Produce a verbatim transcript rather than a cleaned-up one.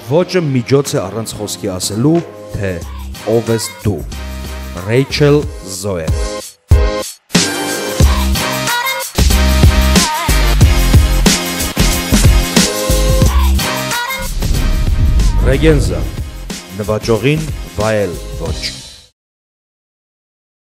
Ոճը միջոց է առանց խոսքի ասելու, թե ով ես դու։ Ռեյչել Զոեր։ Ռեգենզա, նվաճողին վայել ոչ։